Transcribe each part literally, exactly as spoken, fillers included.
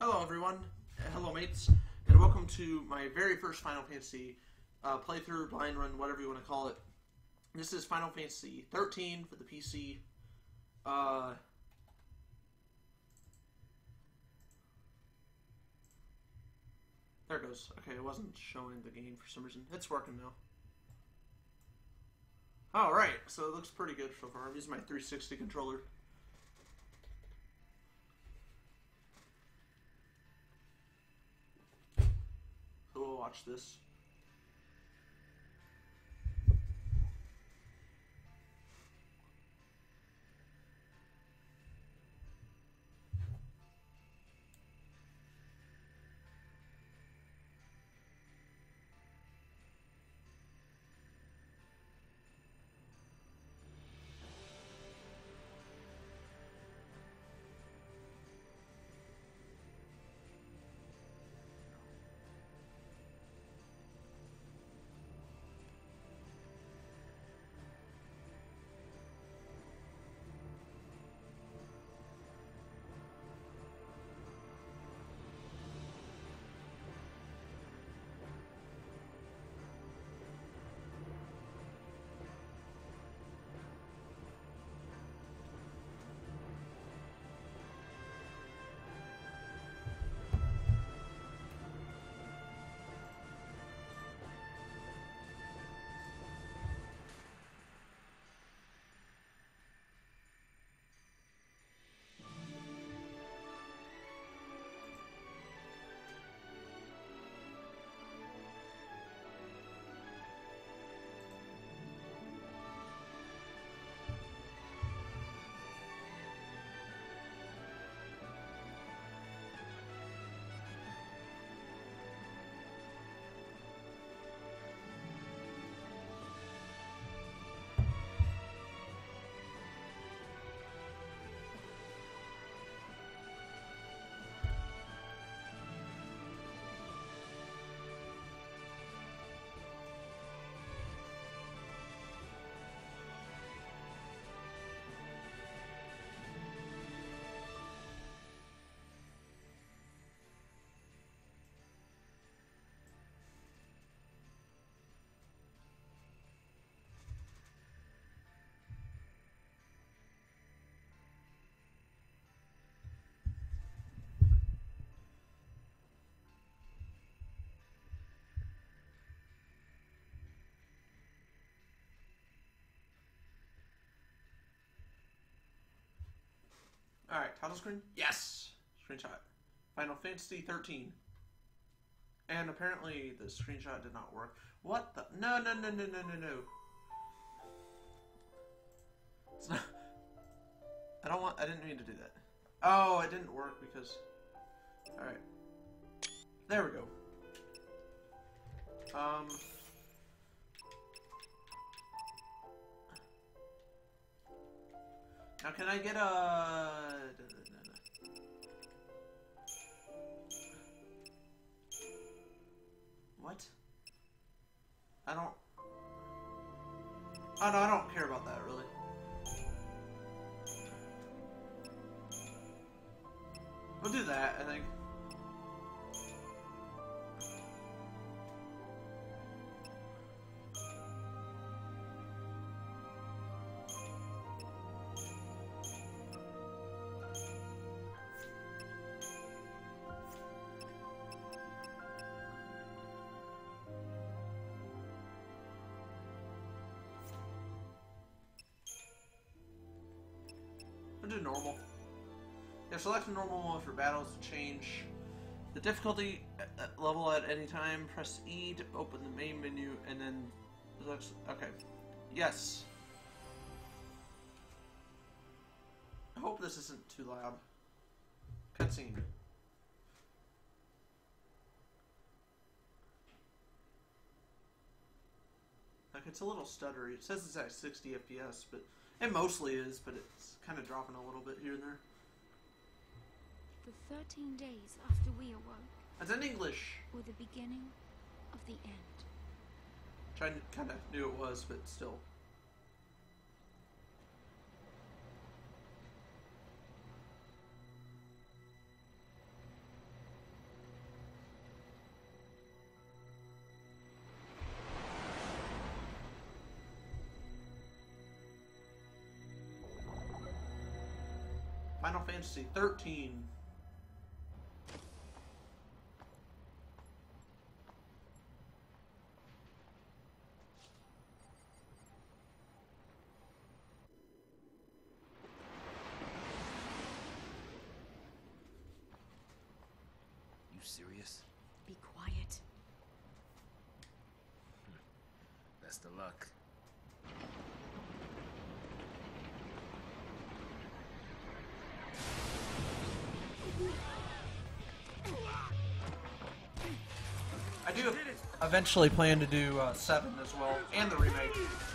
Hello everyone, uh, hello mates, and welcome to my very first Final Fantasy uh, playthrough, blind run, whatever you want to call it. This is Final Fantasy thirteen for the P C. Uh, there it goes. Okay, it wasn't showing the game for some reason. It's working now. Alright, so it looks pretty good so far. I'm using my three sixty controller. So we'll watch this. Alright, title screen? Yes! Screenshot. Final Fantasy thirteen. And apparently the screenshot did not work. What the? No, no, no, no, no, no, no. It's not. I don't want. I didn't mean to do that. Oh, it didn't work because. Alright. There we go. Um. Now, can I get a... What? I don't... Oh, no, I don't care about that, really. We'll do that, I think. We'll do normal. Yeah, select normal mode for battles to change the difficulty level at any time. Press E to open the main menu, and then okay. Yes. I hope this isn't too loud. Cutscene. Like, it's a little stuttery. It says it's at sixty F P S, but it mostly is, but it's kind of dropping a little bit here and there. The thirteen days after we awoke. That's in English. Were the beginning of the end. I kind of knew it was, but still. Final Fantasy thirteen. You serious? Be quiet. Best of luck. I do eventually plan to do uh, seven as well, and the remake.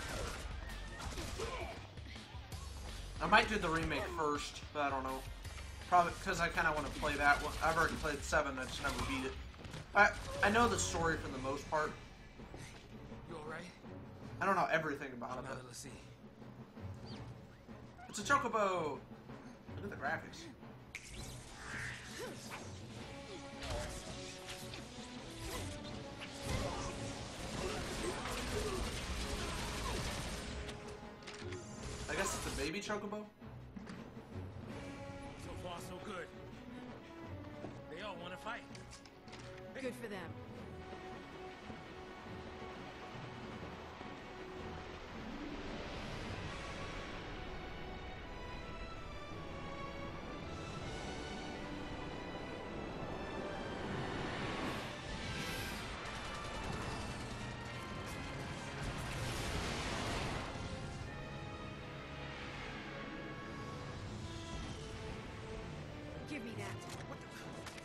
I might do the remake first, but I don't know. Probably because I kind of want to play that one. I've already played seven, I just never beat it. I I know the story for the most part. You alright? I don't know everything about it, Now but let's see. it's a chocobo. Look at the graphics. I guess it's a baby chocobo. So far, so good. They all want to fight. Good for them. Give me that. What the...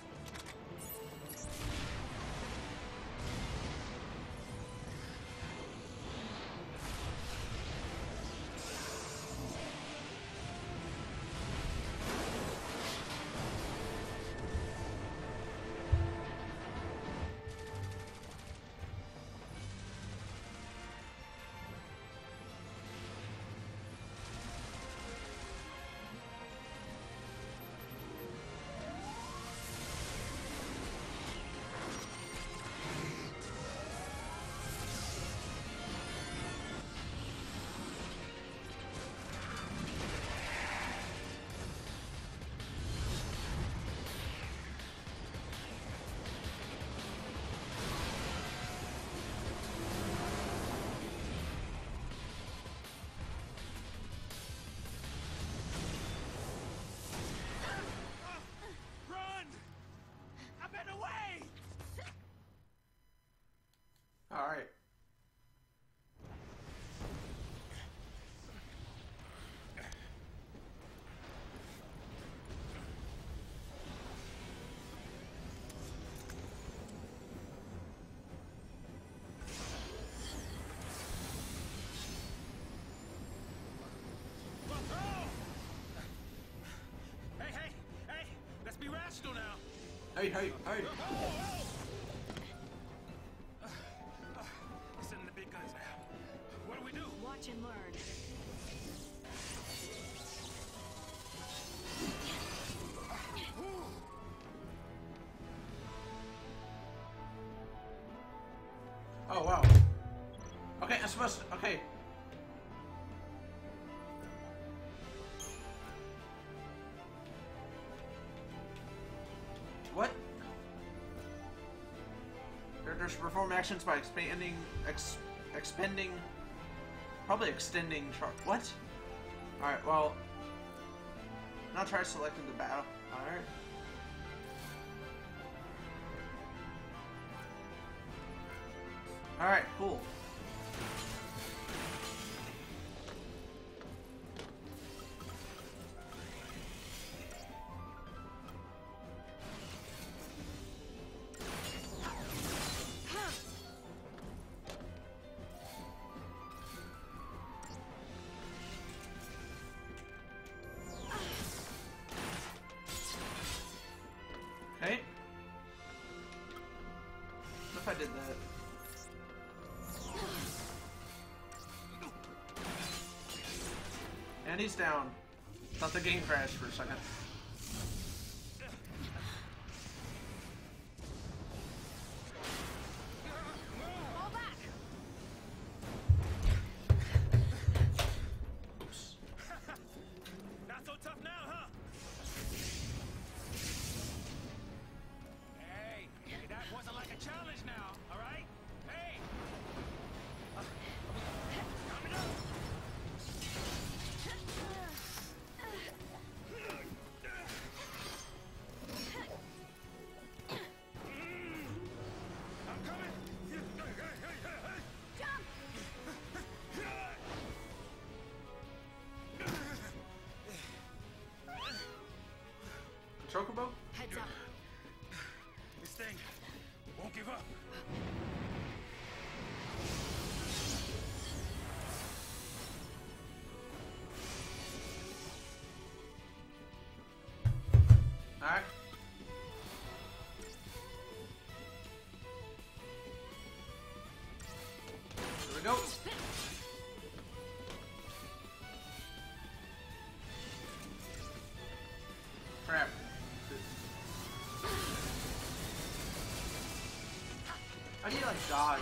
Run! I've been away! All right. Hey, hey, hey! Let's be rational now. Hey, hey, hey. We're sending the big guns now. What do we do? Watch and learn. Oh, wow. Okay, I'm supposed to... Okay. What? Characters perform actions by expanding... Ex, expending... Probably extending... Char what? Alright, well... Now try selecting the battle. Alright. Alright, cool. Okay. What if I did that? And he's down. Thought the game crashed for a second. Fall back. Oops. Not so tough now, huh? chocobo? Heads up. This thing won't give up. Alright. Here we go. Crap. How do you like dodge?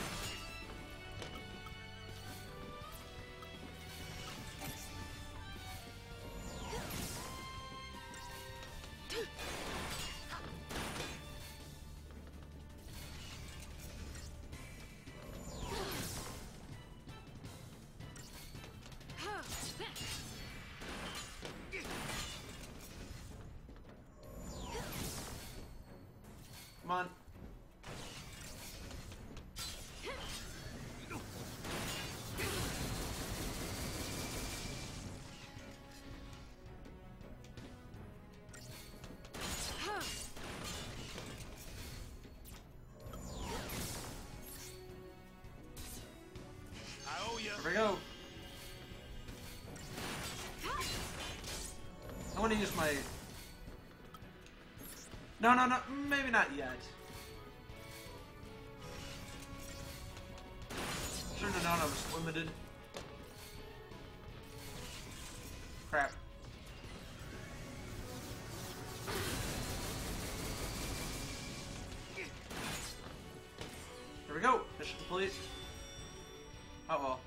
Come on. I owe you. Here we go. I want to use my... No, no, no. Maybe not yet. Should have known I was limited. Crap. Here we go. Mission complete. Oh well.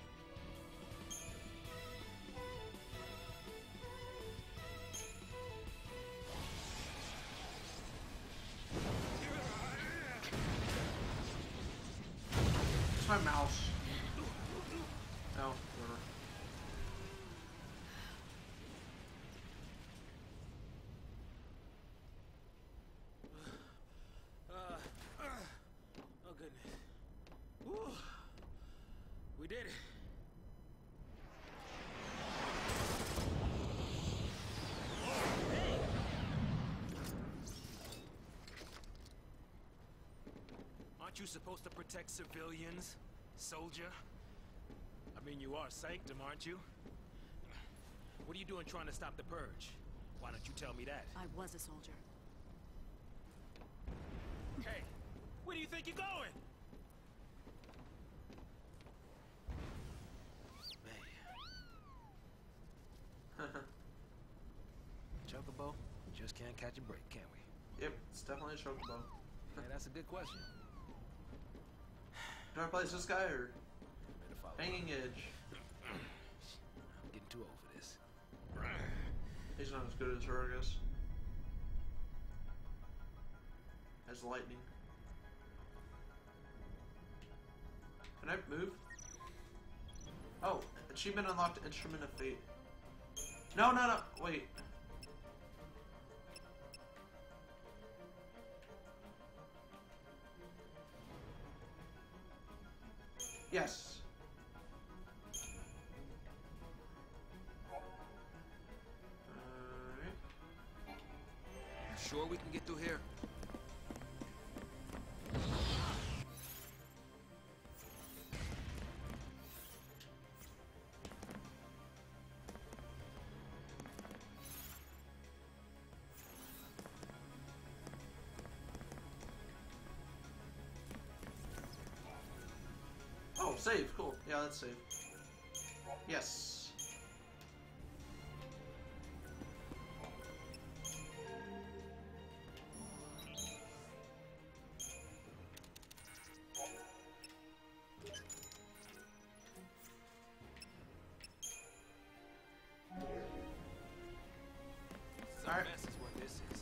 It's my mouse. No, whatever. Uh, uh, oh goodness. Whew. We did it. Aren't you supposed to protect civilians, soldier? I mean, you are Sanctum, aren't you? What are you doing trying to stop the purge? Why don't you tell me that? I was a soldier. Hey, where do you think you're going? Man, Chocobo, just can't catch a break, can we? Yep, it's definitely a chocobo. Yeah, that's a good question. Do I place this guy or Better follow up. Hanging Edge? I'm getting too old for this. He's not as good as her, I guess. As lightning. Can I move? Oh, achievement unlocked, Instrument of Fate. No, no, no, wait. Yes. Alright. Sure we can get through here? Oh, save, cool. Yeah, let's save. Yes. Some Alright. mess is what this is.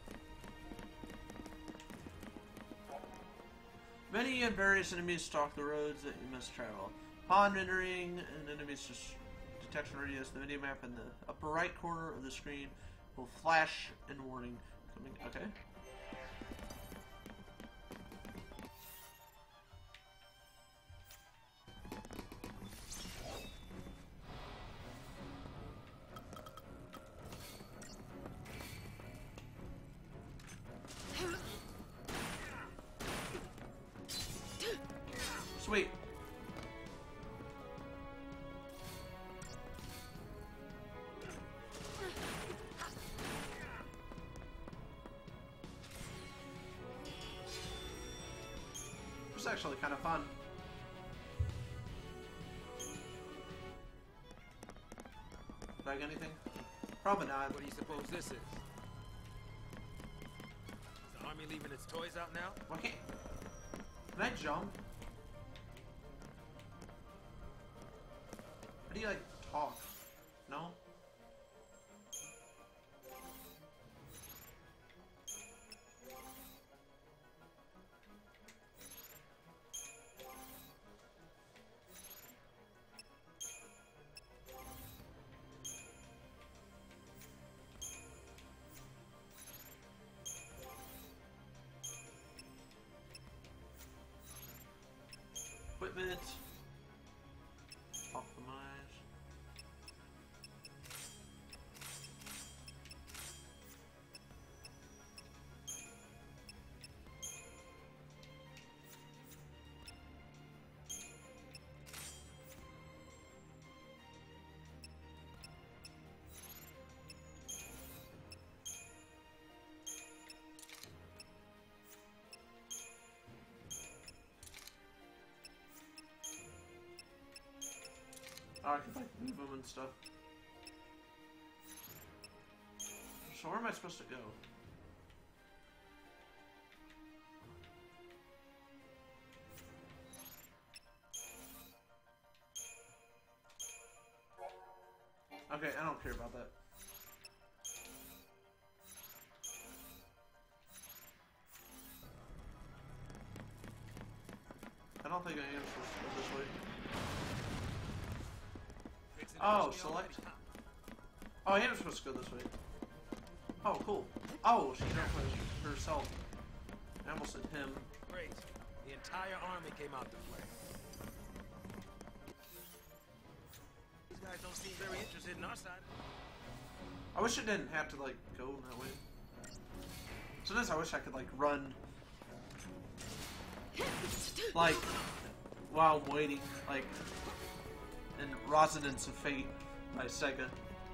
Many and various enemies stalk the roads that you must travel. Upon entering an enemy's des- detection radius, the minimap in the upper right corner of the screen will flash and warning coming. Okay. Sweet. It's actually kind of fun. Did I get anything? Probably not. What do you suppose this is? Is the army leaving its toys out now? Why can't... Can I jump? How do you, like, talk? No? Equipment. Optimize. Oh, I can like move them and stuff. So where am I supposed to go? Okay, I don't care about that. I don't think I am supposed to go this way. Oh, select. Oh, I am supposed to go this way. Oh, cool. Oh, she identifies herself. I almost said him. Great. The entire army came out to play. These guys don't seem very interested in our side. I wish it didn't have to, like, go that way. Sometimes I wish I could, like, run. Like, while I'm waiting. Like, in Resonance of Fate by Sega.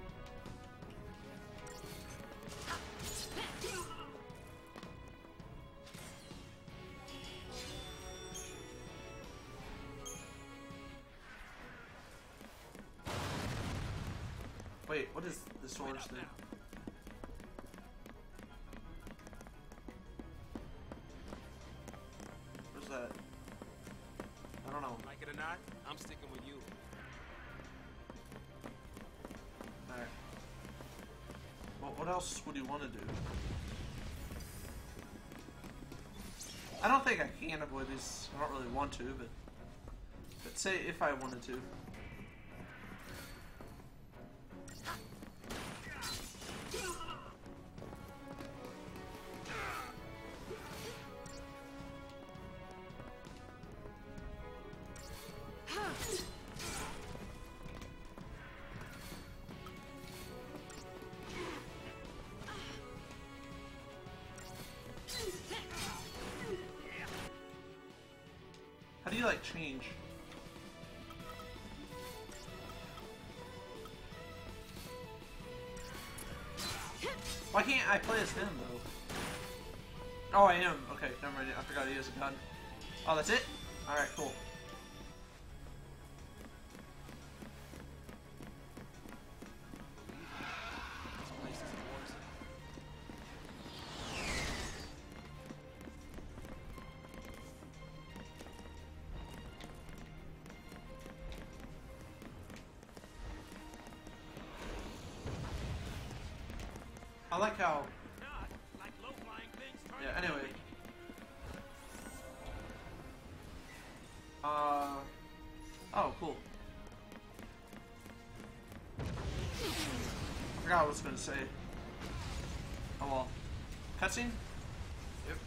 Wait, what is this orange thing? What's that? I don't know. Like it or not, I'm sticking with you. Alright. Well, what else would you want to do? I don't think I can avoid these. I don't really want to, but... But say if I wanted to. How do you, like, change? Why can't I play as him, though? Oh, I am. Okay, never mind. I forgot he has a gun. Oh, that's it? Alright, cool. I like how... Yeah, anyway. Uh... Oh, cool. I forgot what I was gonna say. Oh well. Cutscene? Yep.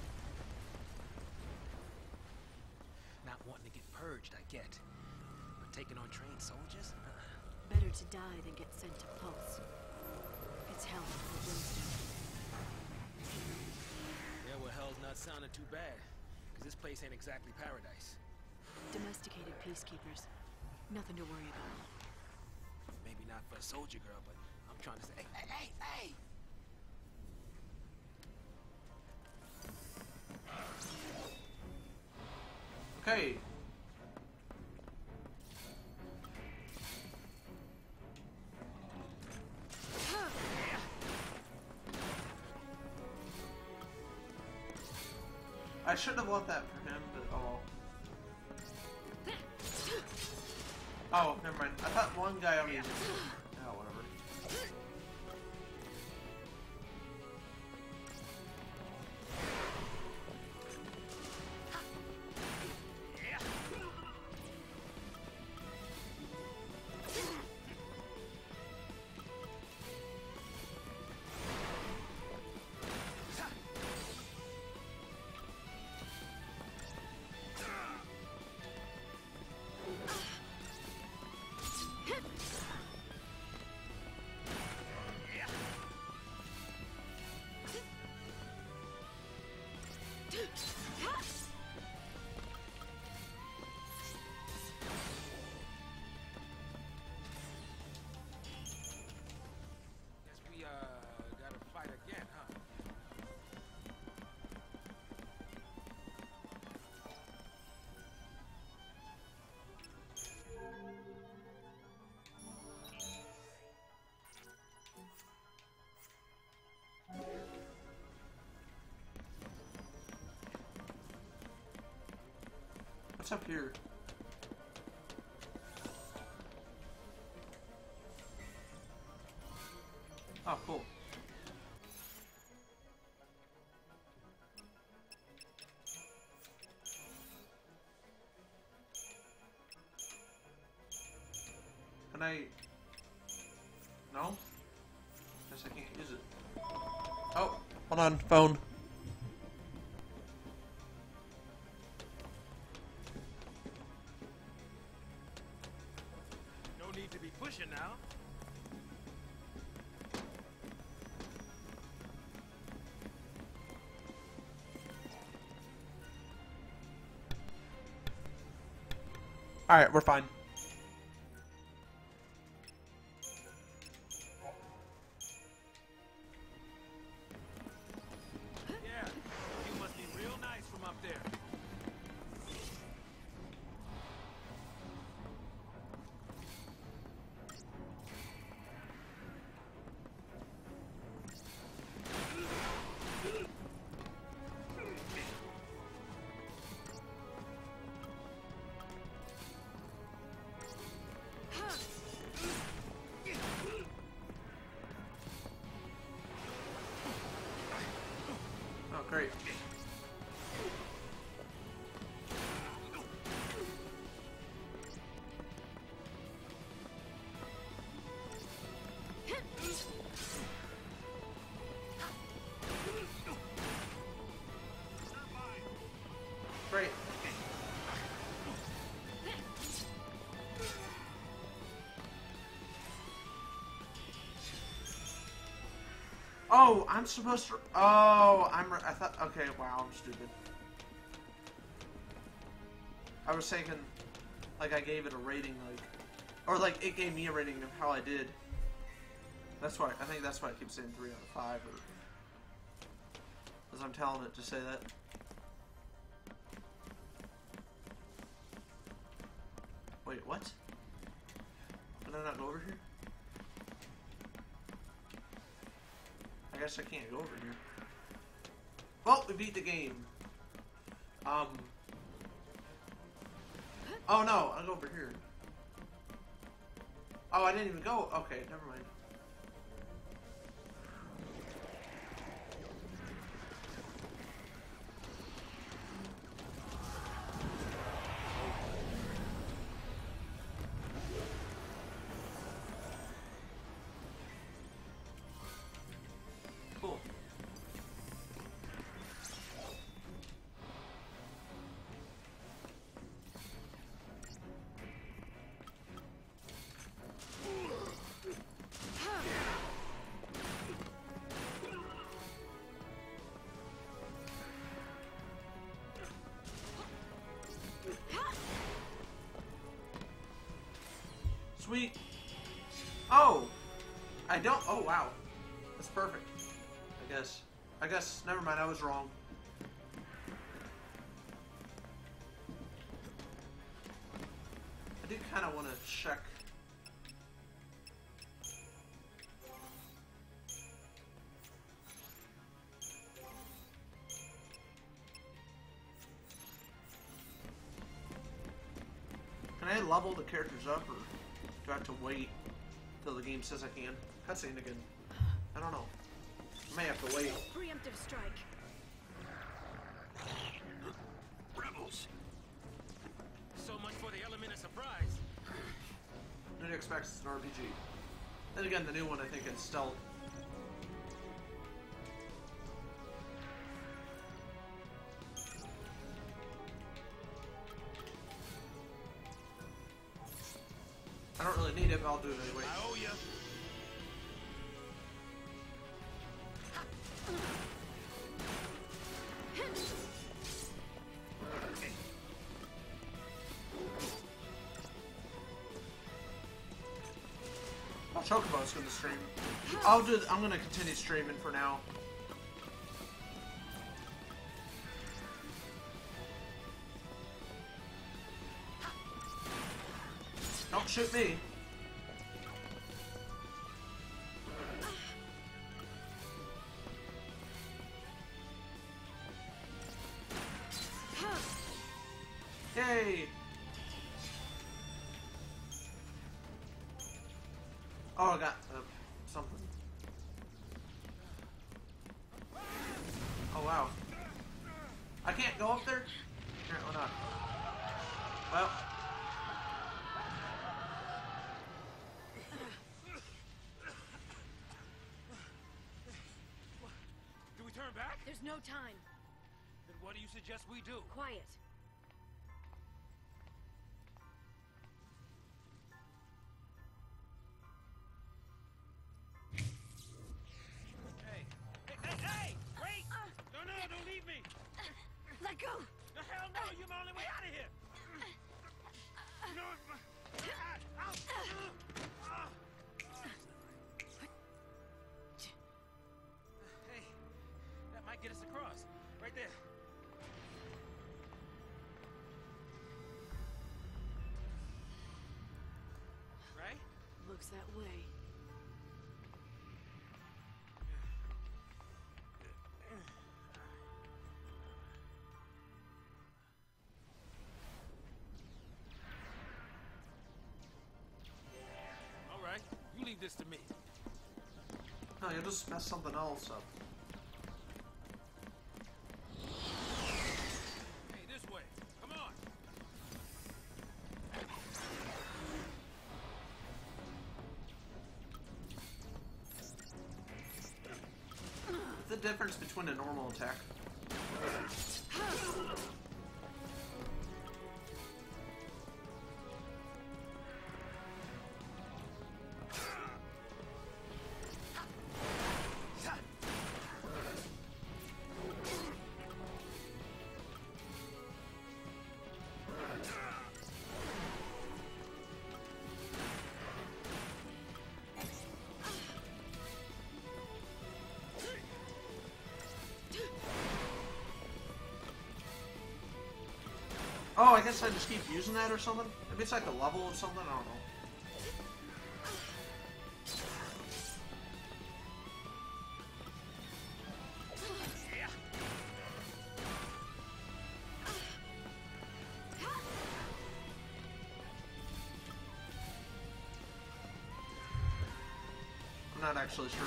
Not wanting to get purged, I get. But taking on trained soldiers? Uh, Better to die than get sent to Pulse. It's hell for Winston. Yeah, well, hell's not sounding too bad. Because this place ain't exactly paradise. Domesticated peacekeepers. Nothing to worry about. Maybe not for a soldier girl, but I'm trying to say, hey, hey, hey, hey! Okay. I shouldn't have left that for him, but oh well. Oh, never mind. I thought one guy only did. Oh, whatever. Guess we, uh, gotta fight again, huh? What's up here? Oh, cool. Can I... No? Guess I can't use it. Oh, hold on, phone. No need to be pushing now. Alright, we're fine. Yeah, you must be real nice from up there. Oh, great. Great. Oh, I'm supposed to. Oh, I'm. I thought. Okay, wow, I'm stupid. I was thinking, like, I gave it a rating, like, or like it gave me a rating of how I did. That's why I think that's why I keep saying three out of five, or as I'm telling it to say that. Wait, what? Did I not go over here? I guess I can't go over here. Well, we beat the game. Um. Oh no, I'll go over here. Oh, I didn't even go. Okay, never mind. Cool. Sweet. Oh! I don't... Oh, wow. That's perfect. I guess. I guess. Never mind, I was wrong. I do kind of want to check... Can I level the characters up, or do I have to wait till the game says I can? Cutscene again. I don't know. I may have to wait. Preemptive strike. Rebels. So much for the element of surprise. Nobody expects it's an R P G. Then again, the new one I think is stealth. I don't really need it, but I'll do it anyway. I owe you. Oh, Chocobo's gonna stream. I'll do. I'm gonna continue streaming for now. Don't shoot me. Yay! Oh, I got uh, something. Oh, wow. I can't go up there? Apparently not. Well. Do we turn back? There's no time. Then what do you suggest we do? Quiet. Hey, hey, hey, hey! Wait! No, no, don't leave me! Let go. The hell no! You're my only way out of here! No! Ah, ow. Ah. Hey, that might get us across. Right there. Right? Looks that way. All right, you leave this to me. No, you'll just mess something else up. Hey, this way. Come on. What's the difference between a normal attack? Oh, I guess I just keep using that or something? Maybe it's like a level of something? I don't know. I'm not actually sure.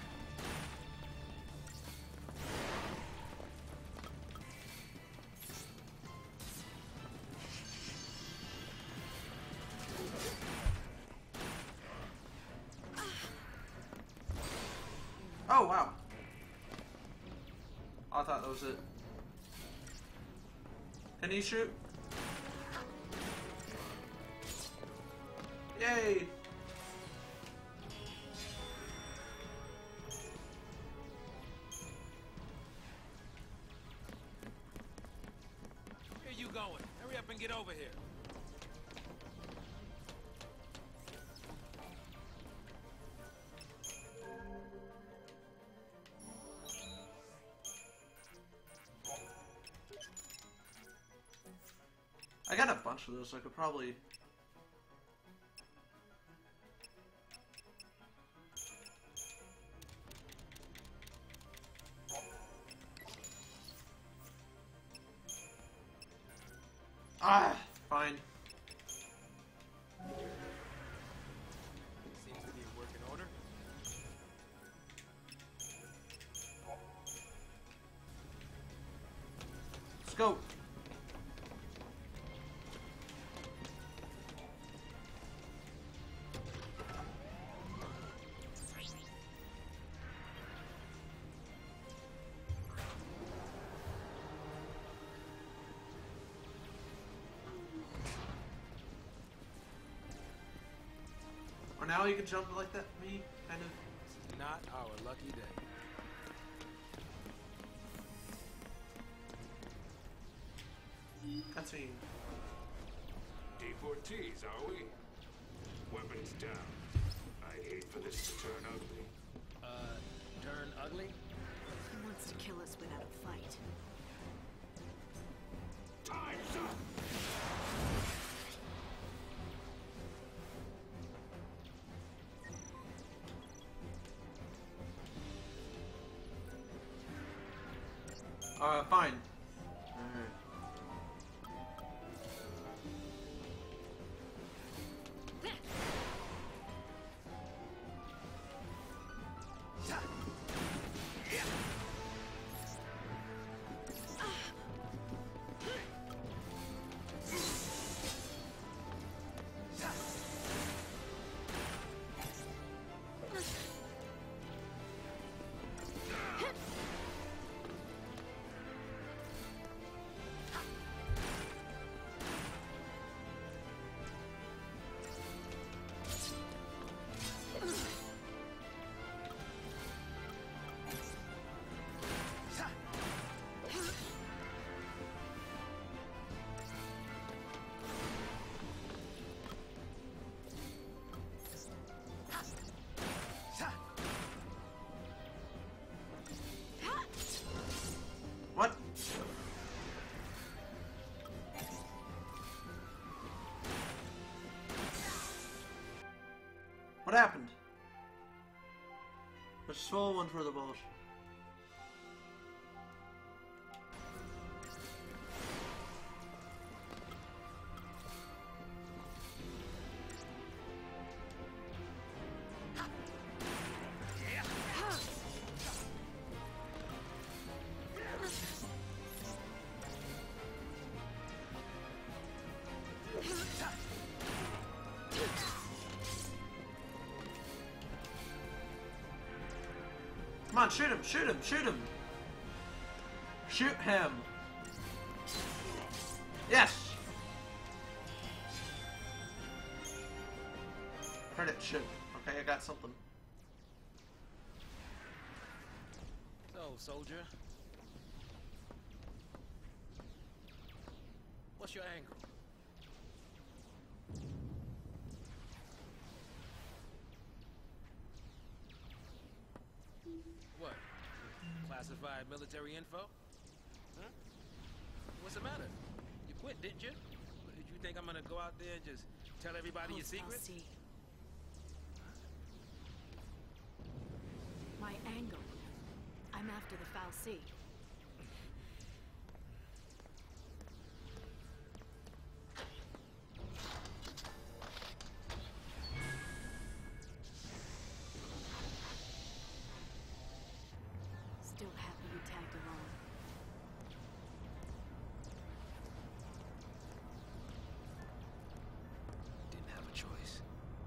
Oh, wow. I thought that was it. Can you shoot? Yay! Where you going? Hurry up and get over here. I got a bunch of those, so I could probably... Ah, fine. Seems to be in working order. Let's go. Or now you can jump like that, me, kind of. This is not our lucky day. Cutscene. Deportees, are we? Weapons down. I hate for this to turn ugly. Uh, turn ugly? He wants to kill us without a fight. Time's up! Uh, fine. Alright. What? What happened? Let's swallow one for the bulge. Come on, shoot him, shoot him, shoot him! Shoot him! Yes! Credit shoot. Okay, I got something. So, soldier. What's your angle? What? Classified military info? Huh? What's the matter? You quit, didn't you? Did you think I'm gonna go out there and just tell everybody your Post secrets? I'll see. My angle. I'm after the Fal'Cie. Still happy you tagged along. Didn't have a choice.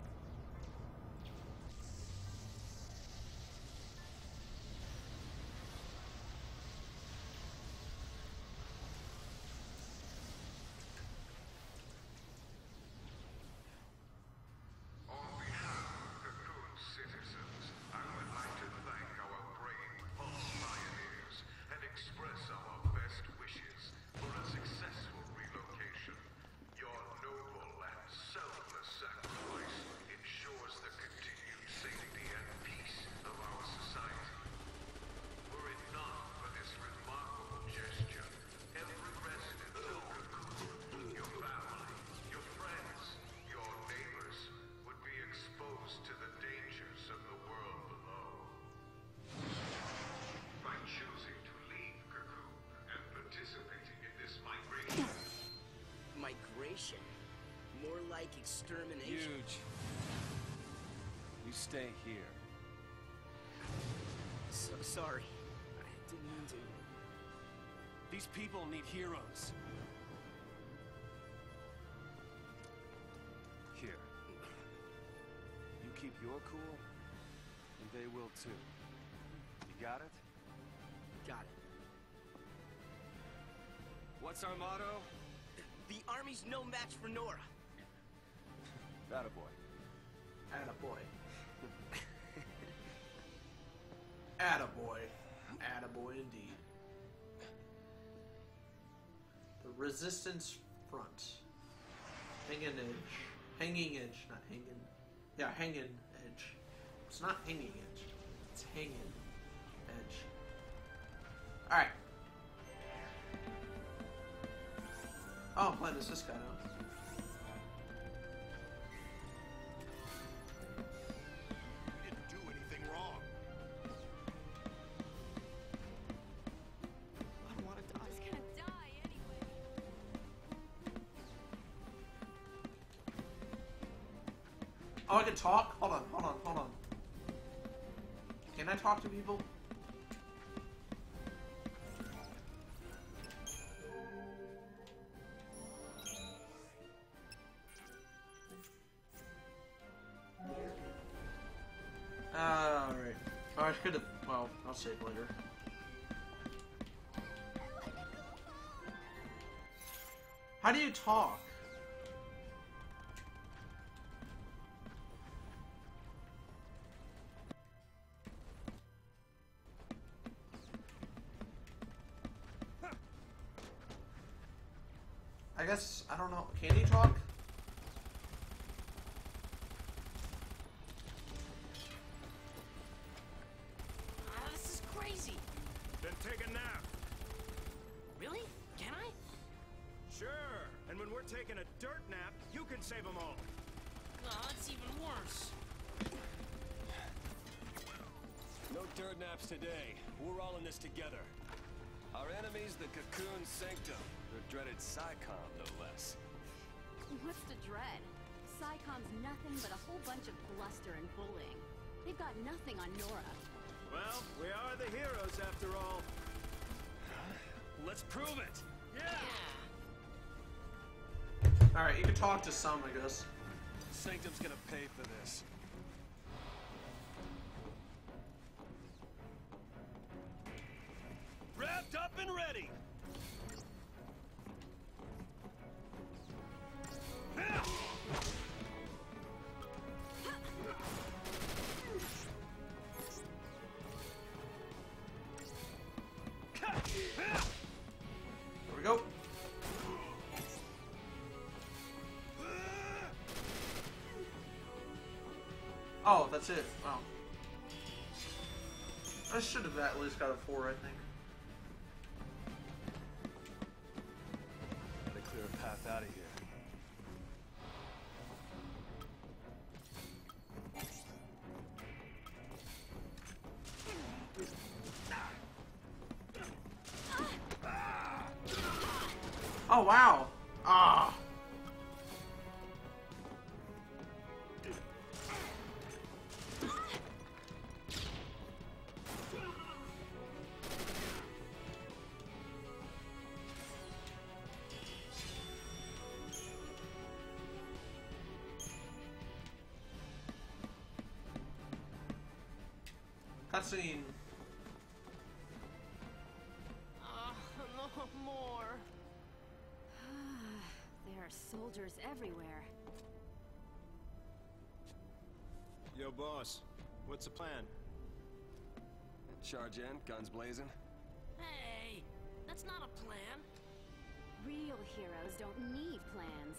On behalf of Cocoon citizens, I would like to thank our brave false pioneers Annihilation. More like extermination. Huge. You stay here. So sorry. I didn't mean to. These people need heroes. Here. You keep your cool, and they will too. You got it? Got it. What's our motto? The army's no match for Nora. Attaboy. Attaboy. Attaboy. Attaboy indeed. The Resistance Front. Hanging edge. Hanging edge, not hanging. Yeah, hanging edge. It's not hanging edge. It's hanging edge. Alright. Oh, I'm playing as this guy now. You didn't do anything wrong. I don't want to die. He's gonna die anyway. Oh, I can talk? Hold on, hold on, hold on. Can I talk to people? Alright. Oh, I could have. Well, I'll save later. How do you talk? I guess, I don't know. Can he talk? Ah, this is crazy. Then take a nap. Really? Can I? Sure. And when we're taking a dirt nap, you can save them all. Oh, it's even worse. No dirt naps today. We're all in this together. Our enemy's the Cocoon Sanctum. The dreaded Psycom, no less. What's to dread? Psycom's nothing but a whole bunch of bluster and bullying. They've got nothing on Nora. Well, we are the heroes after all. Let's prove it! Yeah! Alright, you can talk to some, I guess. Sanctum's gonna pay for this. Wrapped up and ready! There we go. Oh, that's it. Wow. I should have at least got a four, I think. Gotta clear a path out of here. Oh, wow. Ah. Cutscene. Uh, no more. There are soldiers everywhere. Yo, boss. What's the plan? Charge in, guns blazing. Hey, that's not a plan. Real heroes don't need plans.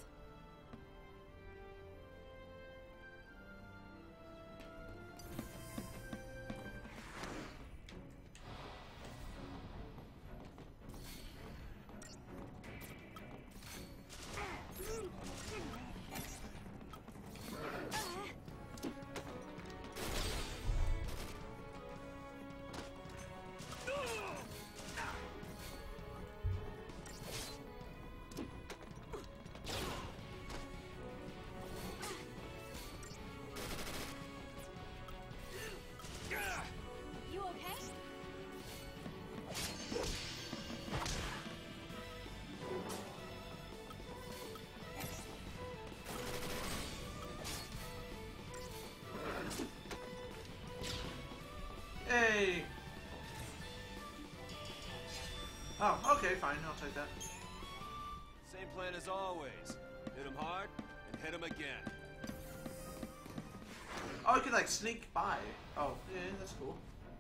Oh, okay, fine. I'll take that. Same plan as always. Hit him hard, and hit him again. Oh, I could like sneak by. Oh, yeah, that's cool.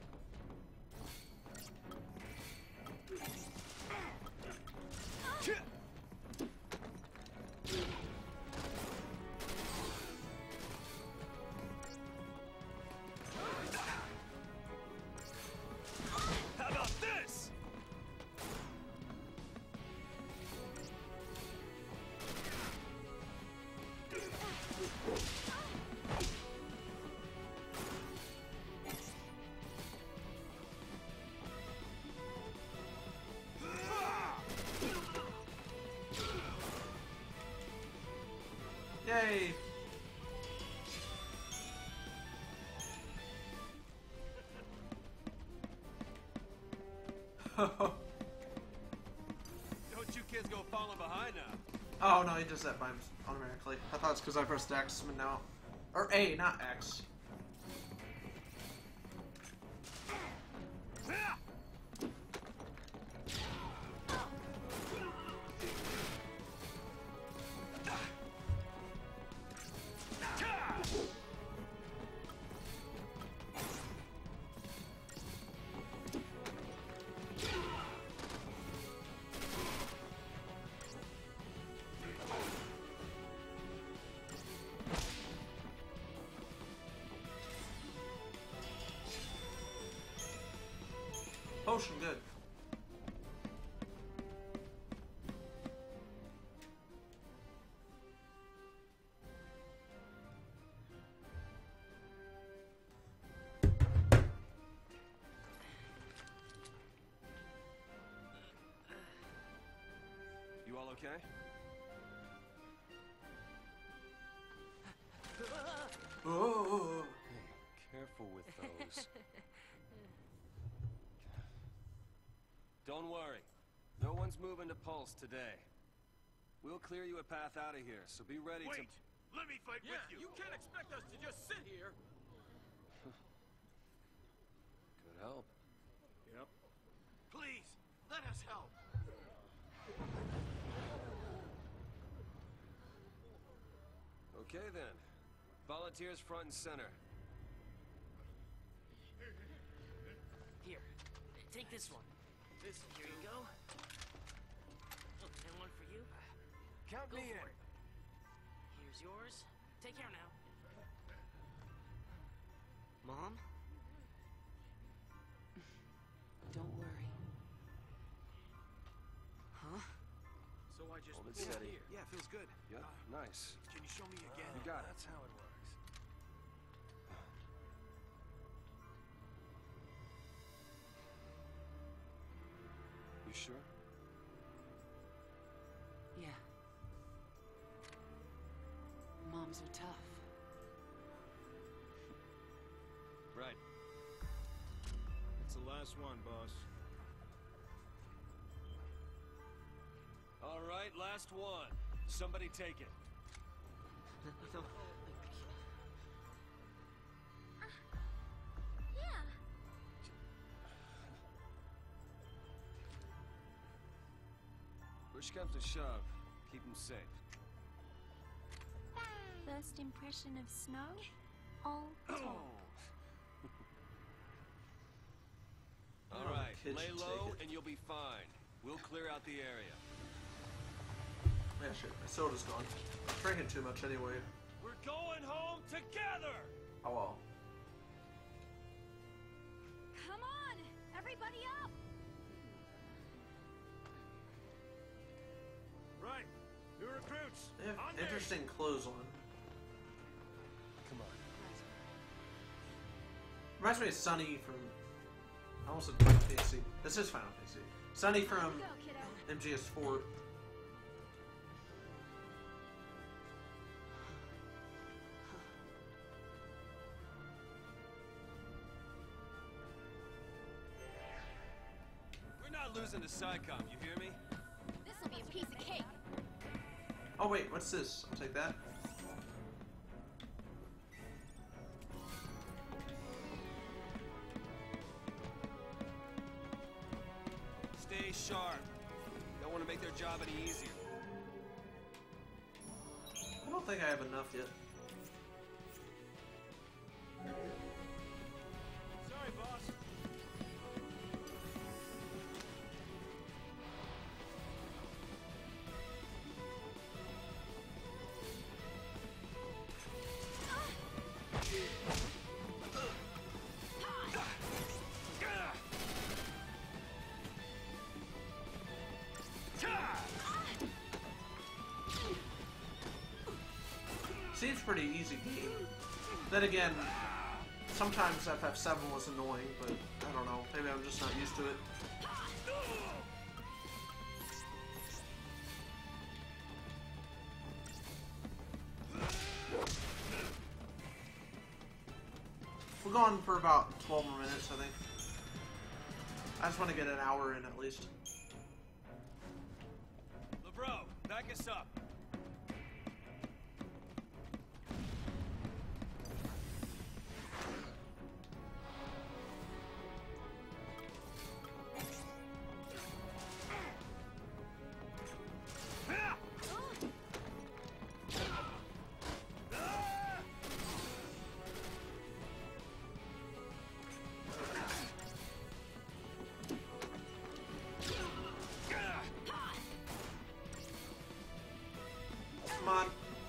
How about this? Yay! Don't you kids go falling behind now. Oh no, he does that by him automatically. I thought it's because I pressed X, but no. Or A, not X. Potion, good. You all okay? Oh. Careful with those. Don't worry. No one's moving to Pulse today. We'll clear you a path out of here, so be ready Wait! to... Let me fight with you! You can't expect us to just sit here! Good help. Yep. Please, let us help! Okay then. Volunteers front and center. Here, take this one. This Here you go. Oh, and one for you. Count Go me for in. it. Here's yours. Take care now. Mom? Don't worry. Huh? So I just Hold it pulled steady. here. Yeah, feels good. Yep, nice. Can you show me again? You got it. That's how it works. You sure? Yeah. Moms are tough. Right. It's the last one, boss. All right, last one. Somebody take it. No. Yeah. Push comes to shove. Keep them safe. First impression of snow? All talk. All Oh, right, kids lay should low take it. and you'll be fine. We'll clear out the area. Yeah, shit. My soda's gone. I'm drinking too much anyway. We're going home together! Oh well. Come on! Everybody up! Right. New recruits. They have On me. interesting clothes on. Come on. Reminds me of Sunny from... I almost said Final Fantasy. This is Final Fantasy. Sunny from Go, kiddo. M G S four. We're not losing to SciComm, you hear me? This'll be a piece of cake. Oh wait, what's this? I'll take that. Stay sharp. Don't want to make their job any easier. I don't think I have enough yet. Sorry, boss. Seems pretty easy game. Then again, sometimes F F seven was annoying, but I don't know. Maybe I'm just not used to it. We're going for about twelve more minutes, I think. I just want to get an hour in at least. LeBro, back us up. Come on.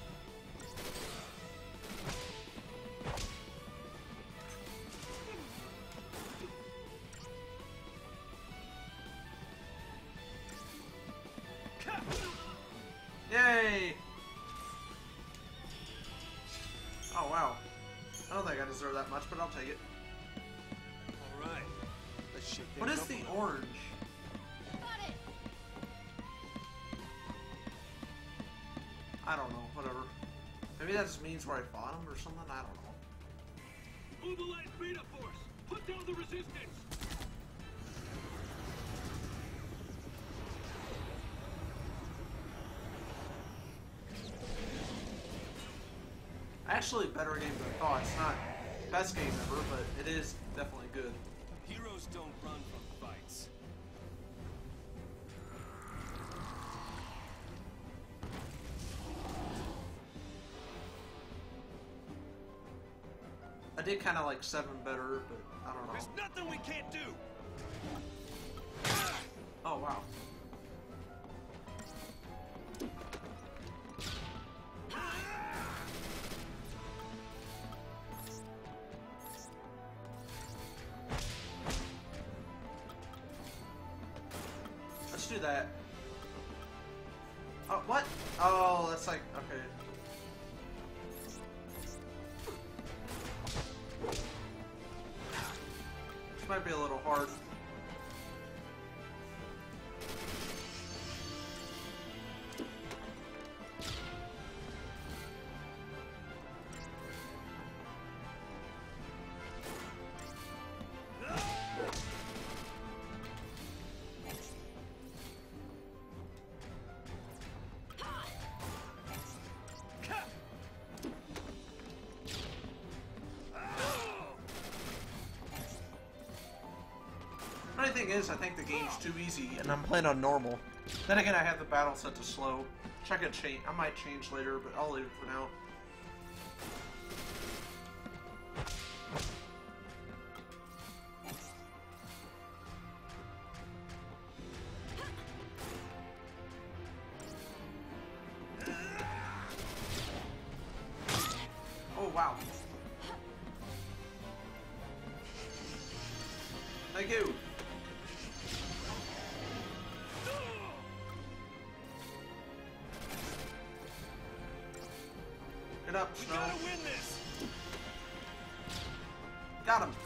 Yay! Oh wow. I don't think I deserve that much, but I'll take it. All right. Let's shake things What is up a the little. orange? Got it. I don't know, whatever. Maybe that just means where I fought him or something, I don't know. Mobilize beta force. Put down the resistance. Actually, better game than I thought. It's not best game ever, but it is definitely good. Heroes don't run from fights. I did kind of like seven better, but I don't know. There's nothing we can't do. Oh wow. Let's do that. Oh, what? Oh, that's like, okay. This might be a little hard. Funny thing is, I think the game's too easy, and I'm playing on normal. Then again, I have the battle set to slow. Check it change. I might change later, but I'll leave it for now. Oh wow! Thank you. Get up, We Snow. gotta win this. Got him.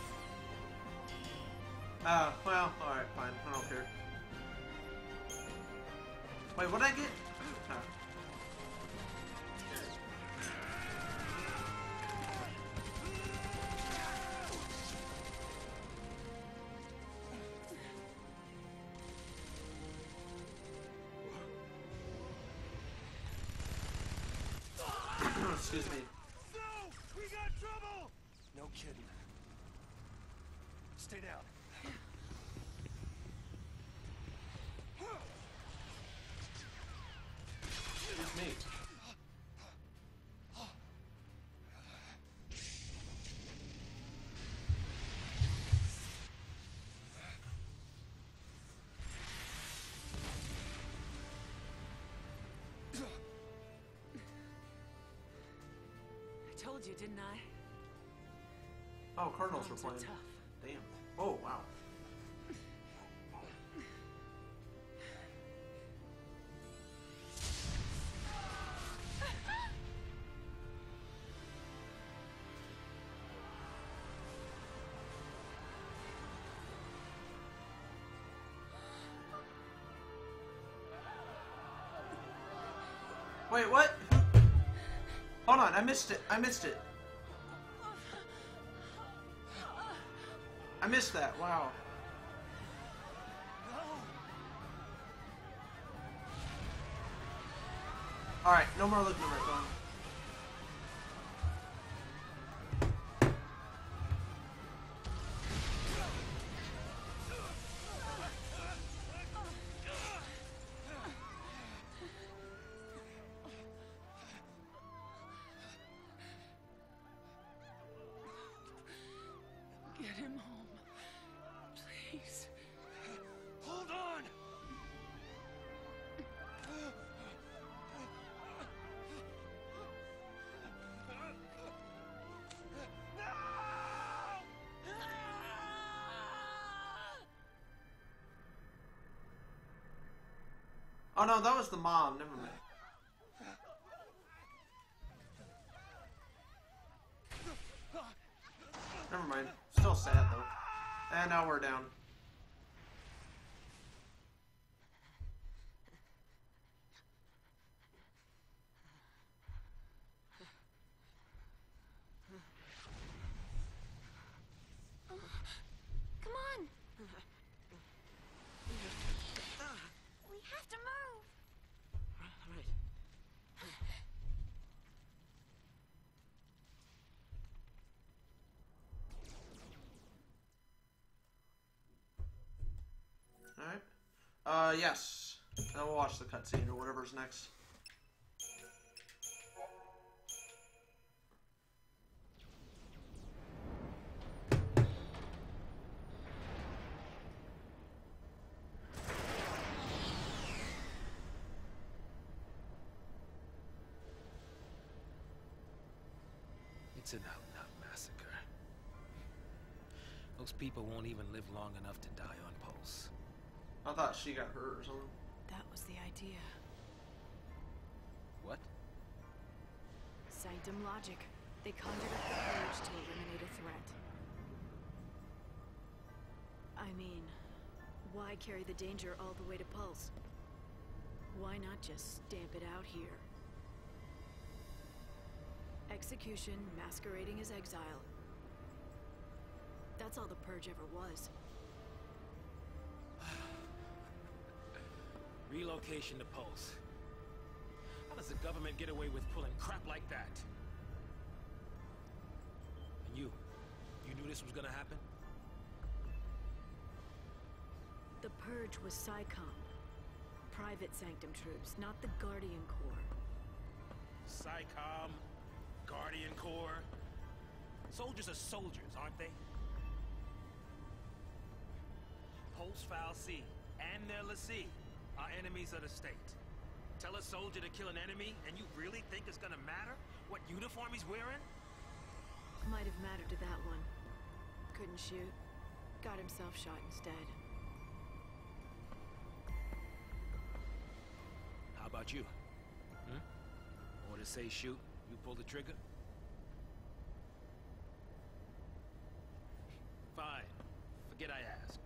Uh, well, alright, fine. I don't care. Wait, what'd I get? Huh. Excuse me. No, we got trouble. No kidding. Stay down. told you, didn't I? Oh, Cardinals were Moms are playing. tough. Damn. Oh, wow. Wait, what? Hold on, I missed it. I missed it. I missed that. Wow. Alright, no more looking at my phone. Get him home. Please. Hold on! Oh no, that was the mom. Never mind. Never mind. Still sad though. And now we're down. Come on! We have to move! Right. Alright. Uh, yes. And then we'll watch the cutscene or whatever's next. It's an out-and-out massacre. Those people won't even live long enough to die on Pulse. I thought she got hurt or something. That was the idea. What? Sanctum logic. They conjured up the purge to eliminate a threat. I mean, why carry the danger all the way to Pulse? Why not just stamp it out here? Execution masquerading as exile. That's all the purge ever was. Relocation to Pulse. How does the government get away with pulling crap like that? And you? You knew this was gonna happen? The purge was SciComm. Private Sanctum troops, not the Guardian Corps. SciComm, Guardian Corps. Soldiers are soldiers, aren't they? Pulse Foul C and their L'Cie are enemies of the state. Tell a soldier to kill an enemy, and you really think it's gonna matter what uniform he's wearing? Might have mattered to that one. Couldn't shoot. Got himself shot instead. How about you? Hmm? Orders say shoot, you pull the trigger? Fine. Forget I asked.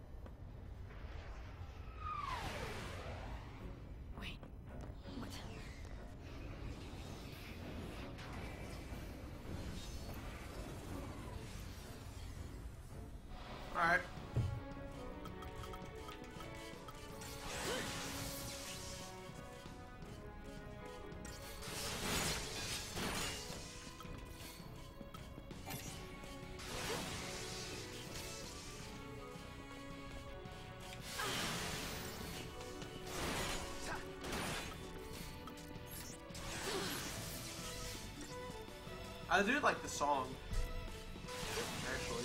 Wait. What? Alright. I do like the song, actually.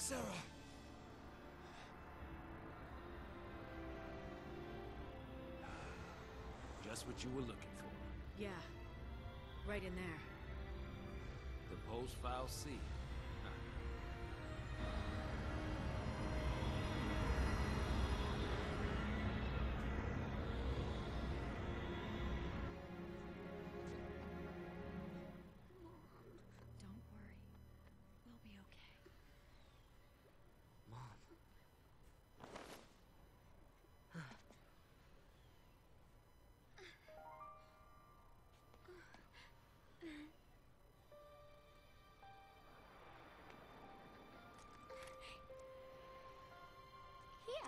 Sarah. Just what you were looking for. Yeah. Right in there. The post-file C. Don't worry. We'll be okay. Mom. Here.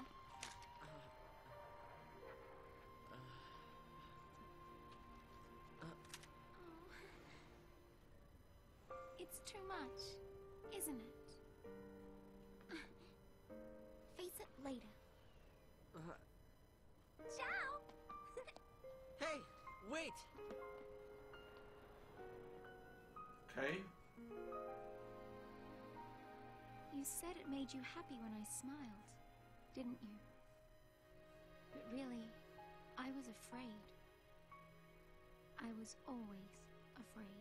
It's too much, isn't it? Face it later. Uh, Ciao! hey, wait! Okay. You said it made you happy when I smiled, didn't you? But really, I was afraid. I was always afraid.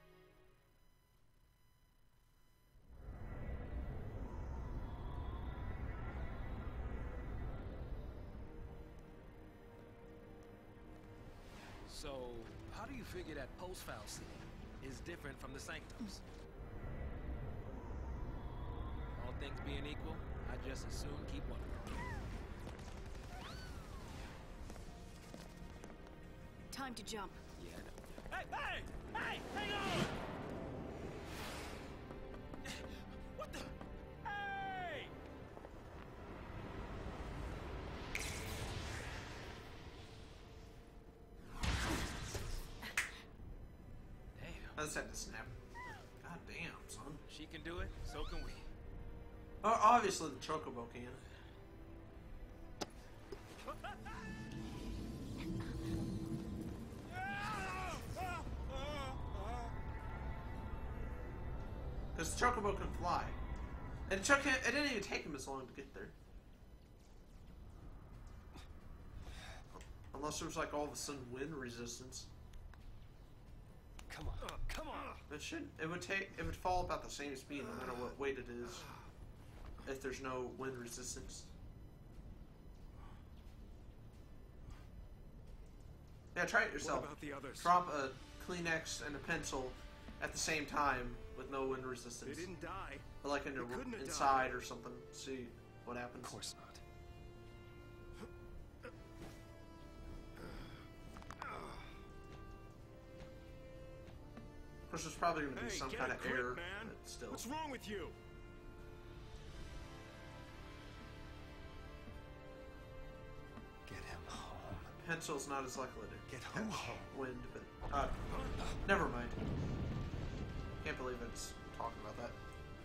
So, how do you figure that post-file C is different from the sanctums? All things being equal, I just as soon keep one of them. Time to jump. Yeah, I know. Hey, hey! Hey! Hang on! What the? Hey! Damn. I just had to snap. God damn, son. She can do it, so can we. Oh, obviously the Chocobo can. Because the Chocobo can fly. And Chuck, it didn't even take him as long to get there. Unless there was like all of a sudden wind resistance. Come on, come on. It should. It would take. It would fall about the same speed no matter what weight it is. If there's no wind resistance. Yeah, try it yourself. What about the others? Drop a Kleenex and a pencil at the same time with no wind resistance. They didn't die. Or like in They your couldn't have inside or something. See what happens. Of course not. Of course, there's probably going to be Hey, some get kind a of grip, error, man. but still. What's wrong with you? Get him home. Pencil's not as likely to Get catch home. wind, but uh, never mind. Can't believe it's talking about that.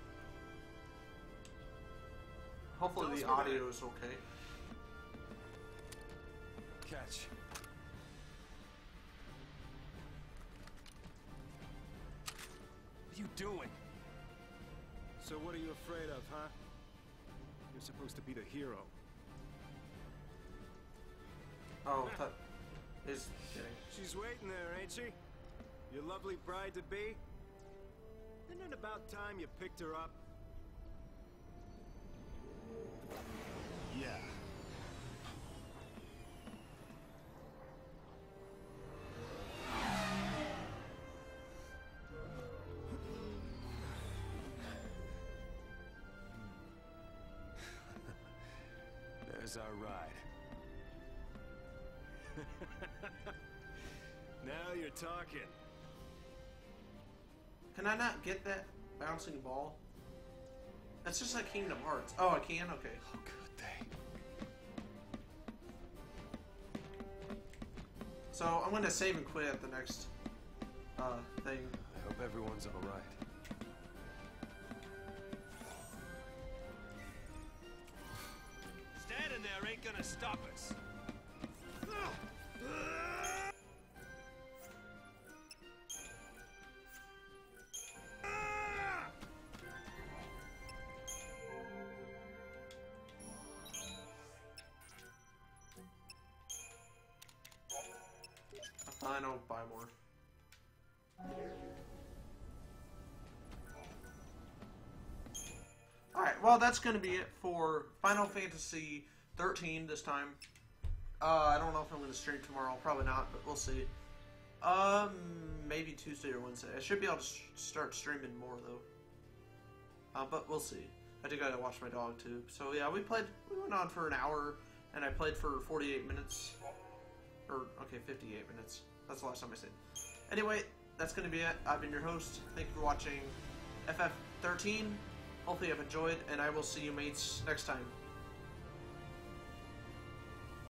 Hopefully Tell us the about audio it. is okay. Catch. What are you doing? So what are you afraid of, huh? You're supposed to be the hero. Oh, that is kidding. She's waiting there, ain't she? Your lovely bride-to-be? Isn't it about time you picked her up? Yeah. There's our ride. Now you're talking. Can I not get that bouncing ball? That's just like Kingdom Hearts. Oh, I can? Okay. How could they? So I'm going to save and quit at the next uh, thing. I hope everyone's all right. Standing there ain't gonna stop us. I know, buy more. Alright, well, that's going to be it for Final Fantasy thirteen this time. Uh, I don't know if I'm going to stream tomorrow. Probably not, but we'll see. Um, maybe Tuesday or Wednesday. I should be able to start streaming more, though. Uh, but we'll see. I do gotta watch my dog, too. So, yeah, we played... We went on for an hour, and I played for forty-eight minutes. Or, okay, fifty-eight minutes. That's the last time I said. Anyway, that's going to be it. I've been your host. Thank you for watching F F thirteen. Hopefully you've enjoyed, and I will see you mates next time.